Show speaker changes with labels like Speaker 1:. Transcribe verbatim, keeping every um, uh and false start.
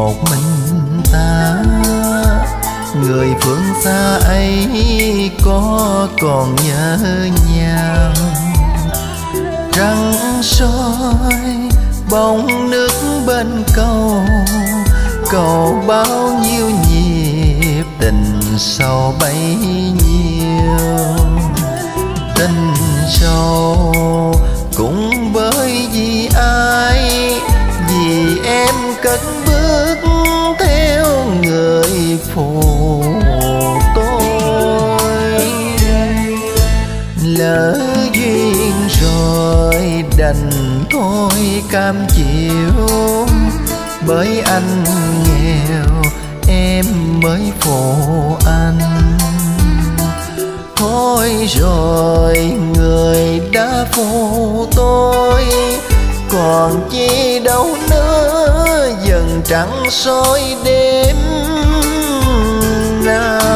Speaker 1: một mình ta. Người phương xa ấy có còn nhớ nhau? Trăng soi bóng nước bên cầu, cầu bao nhiêu nhịp tình sâu bấy nhiêu. Tình sâu cũng bởi vì ai, vì em cất bước theo người phụ tôi. Lỡ duyên rồi đành thôi cam chịu, bởi anh nghèo em mới phụ anh. Thôi rồi người đã phụ tôi, còn chi đâu nữa, dần trăng soi đêm nào.